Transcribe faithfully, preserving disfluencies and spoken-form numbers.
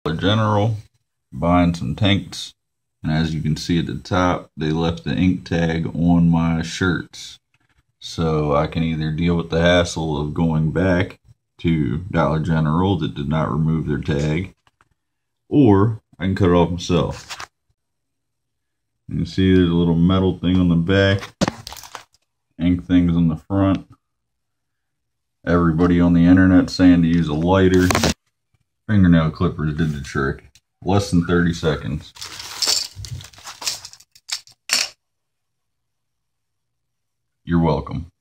General, buying some tanks, and as you can see at the top, they left the ink tag on my shirts, so I can either deal with the hassle of going back to Dollar General that did not remove their tag, or I can cut it off myself. You can see there's a little metal thing on the back, ink things on the front. Everybody on the internet saying to use a lighter. Fingernail clippers did the trick. Less than thirty seconds. You're welcome.